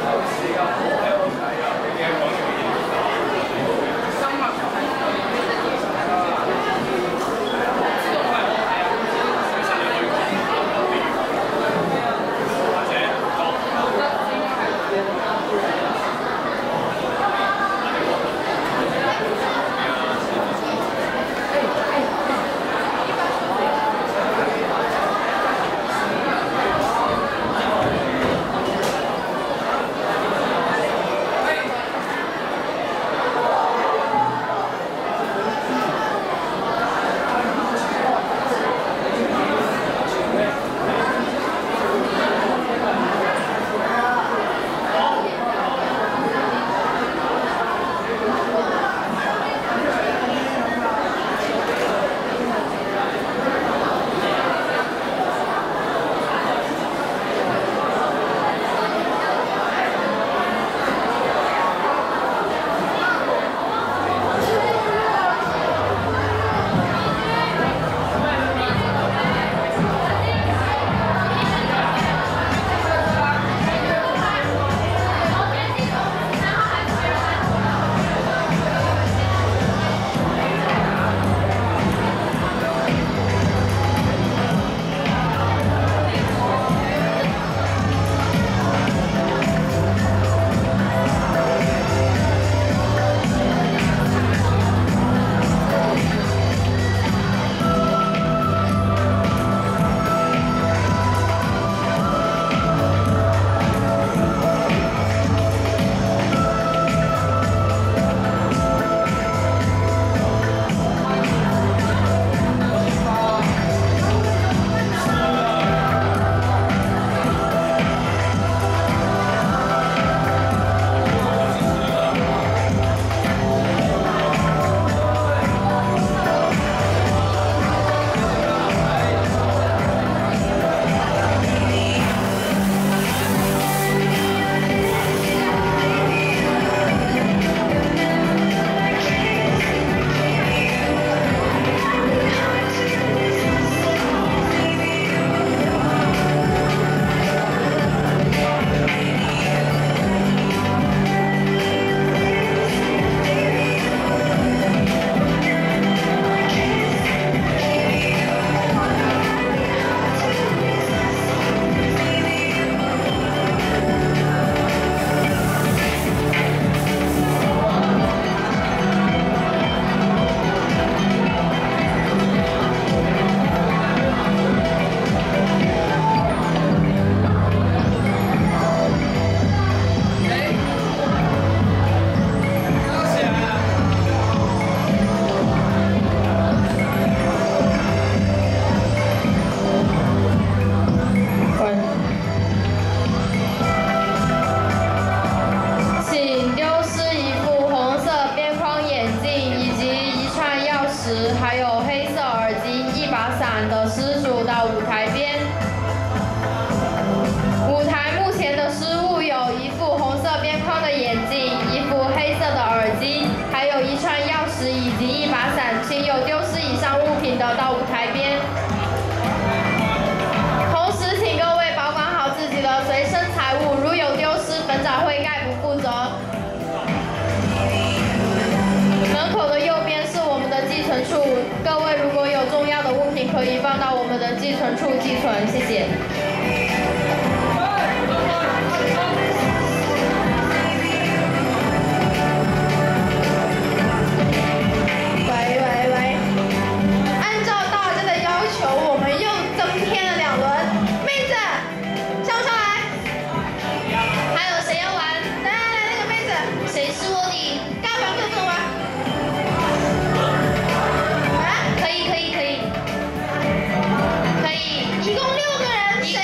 可以放到我们的寄存处寄存，谢谢。喂，按照大家的要求，我们又增添了2轮。妹子，上不上来？还有谁要玩？来，那个妹子，谁是卧底？大房客不能玩。啊，可以，一共6个人，谁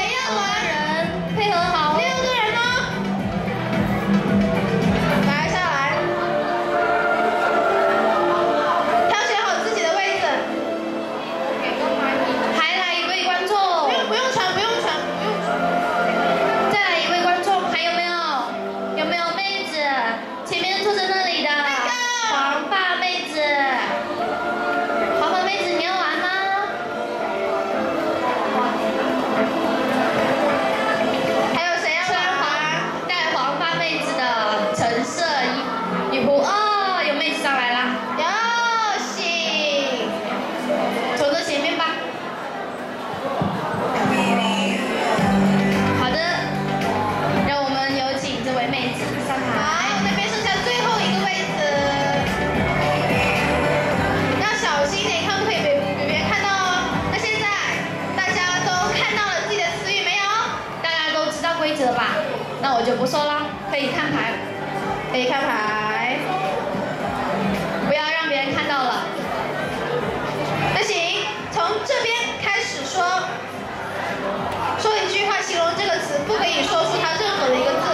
可以看牌，不要让别人看到了。那行，从这边开始说一句话形容这个词，不可以说出它任何的一个字。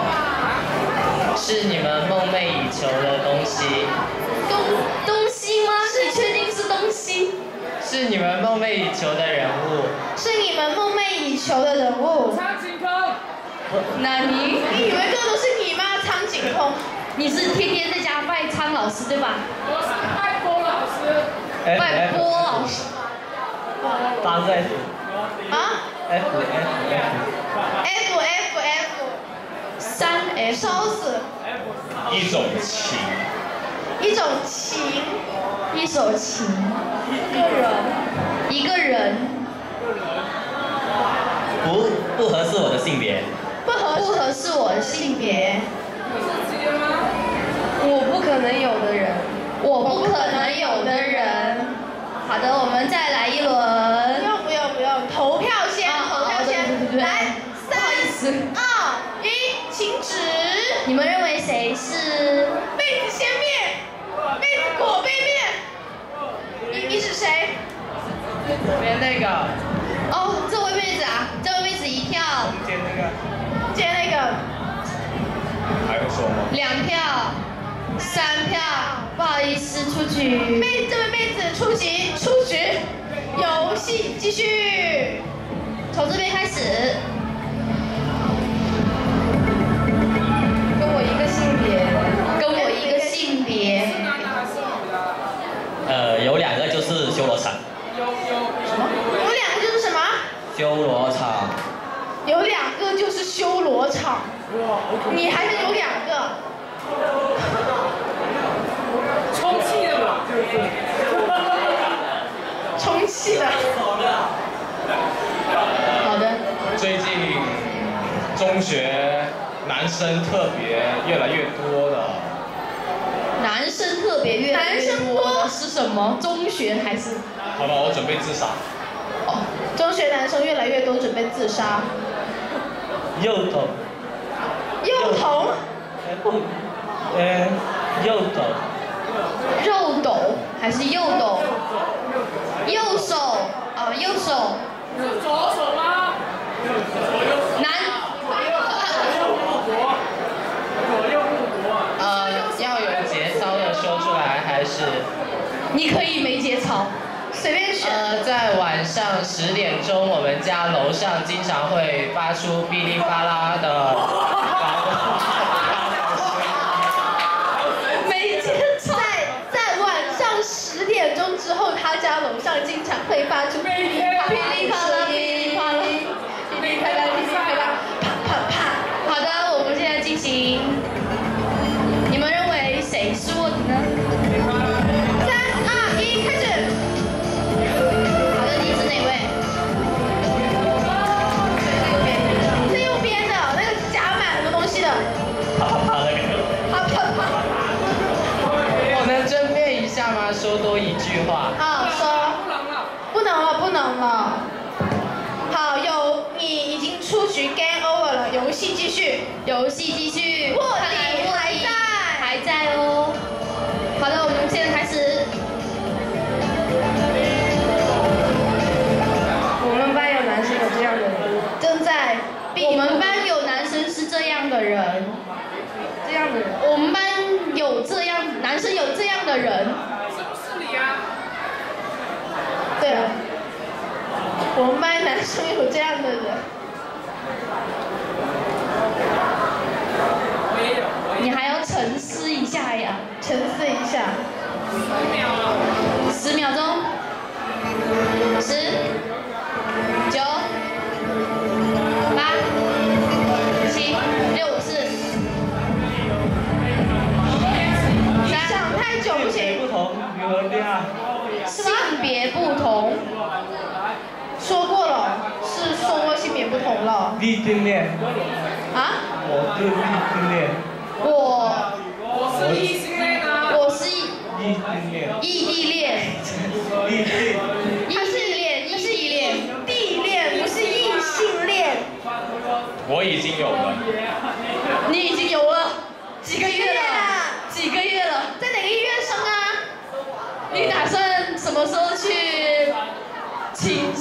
是你们梦寐以求的东西。 东西吗？你确定是东西？ 是你们梦寐以求的人物。 是你们梦寐以求的人物。 苍井空。 那你以为这都是你吗？苍井空。 你是天天在家拜苍老师对吧？ 我是拜波老师。 拜波老师。 八在啊 F。 3 F 烧死。 一种情。 一种情。 一首情。一个人。 不合适我的性别。 不合适我的性别。 我不可能有的人。我不可能有的人。好的，我们再来一轮。 不用，投票先，来，3、2、1，请指。 你们认为谁是？ 妹子先灭，妹子果被灭。你指谁？ 左边那个。 哦，这位妹子啊，这位妹子一票。 接那个。 还会说吗 2票，3票，不好意思，出局。 这位妹子出局。游戏继续， 从这边开始。 跟我一个性别。 是男的还是女的？ 有2个就是修罗场。 有什么？有2个就是什么？ 修罗场。 有2个就是修罗场。 哇， 你还是有2个。 充气的吧？ 充气的。 好的。 最近中学男生特别越来越多的。 男生特别越来越多的是什么？中学还是？ 好吧，我准备自杀。 哦，中学男生越来越多，准备自杀。 幼童。 幼童。 幼童。 肉斗还是右斗？右手啊，右手。 是左手吗？ 要有节操的说出来，还是？ 你可以没节操， 随便选。 在晚上10点钟，我们家楼上经常会发出噼里啪啦的。 没节操。在晚上10点钟之后，他家楼上经常会发出噼里啪啦、噼里啪啦、噼里啪啦、噼里啪啦、啪啪啪。 好的，我们现在进行。你们认为谁是卧底呢 ？3、2、1，开始。 好的，你是哪位？ 最右边的那个夹满很多东西的。 啪啪啪那个。 啪啪啪。 我能争辩一下吗？说多一句话。 好，说。不能了。好，你已经出局 ，game over 了，游戏继续。 卧底还在哦。好的，我们现在开始。 我们班有男生有这样的人，正在。 我们班有男生是这样的人。我们班有这样，男生有这样的人。 是不是你啊？ 对了，我们班男生有这样的人。 你还要沉思一下呀。 沉思一下。 10秒钟。10、9、8、7、6、5、4。 想太久不行。 不同， 性别不同。 说过了，是说过性别不同了。 异性恋。 啊？ 我是异性恋。 我是异性恋啊。 我是异性恋。 异地恋。 地恋不是异性恋。 我已经有了。 你已经有了几个月了？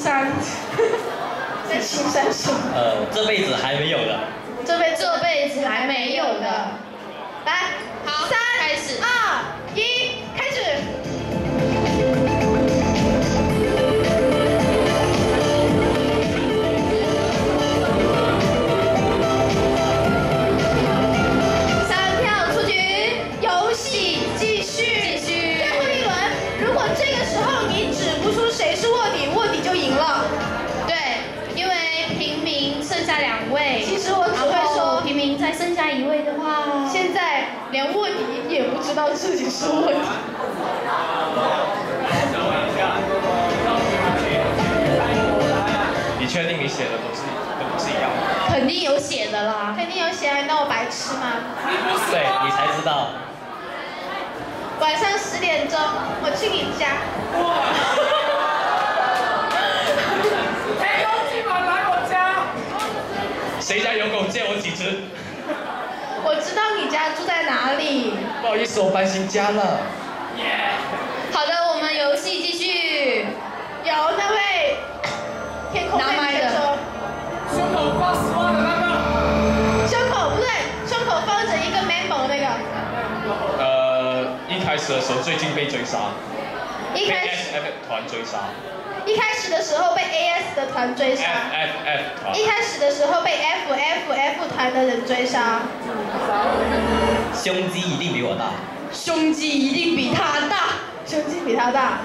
山，在青山什么？ 这辈子还没有的。 这辈子还没有的。 来， 好， 3、 开始。 2、1，开始。3票出局，游戏继续。最后一轮，如果这个时候你指不出谁是卧底，卧底就赢了。 对，因为平民剩下2位。 其实我只会说， 平民再剩下1位的话， 现在连卧底也不知道自己是卧底。 你确定你写的都不是一样的？ 肯定有写的啦。 肯定有写啊，那我白痴吗？ 对你才知道。 晚上10点钟，我去你家。 黑狗今晚来我家。 谁家有狗借我几只？ 我知道你家住在哪里。 不好意思，我搬新家了。 好的，我们游戏继续。 有那位天空妹妹说， 胸口挂10万的那个。 胸口不对，胸口放着一个 memo 那个。 一开始的时候最近被追杀， 一开始 FF 团追杀。 一开始的时候被 AS 的团追杀。 FF 团。 一开始的时候被 FFF 团的人追杀。 胸肌一定比我大。 胸肌一定比他大。 胸肌比他大。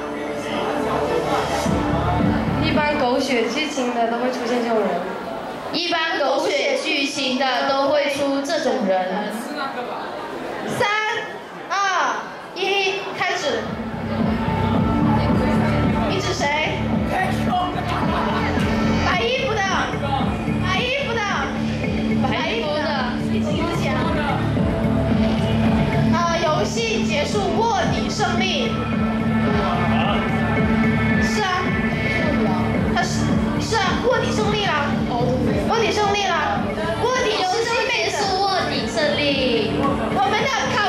一般狗血剧情的都会出现这种人。 一般狗血剧情的都会出这种人。 是那个吧 ？3、2、1，开始。你指谁？白衣服的。白衣服的。 白衣服的。 一直讲。游戏结束，卧底胜利。是啊。是啊，卧底胜利了。卧底胜利了。卧底游戏结束， 卧底胜利。 我们的卡